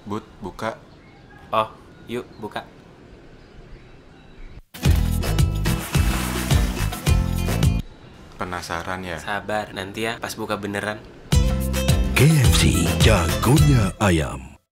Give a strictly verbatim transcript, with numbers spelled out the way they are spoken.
Bud, buka. Oh, yuk buka. Penasaran ya? Sabar, nanti ya pas buka beneran. K F C, jagonya ayam.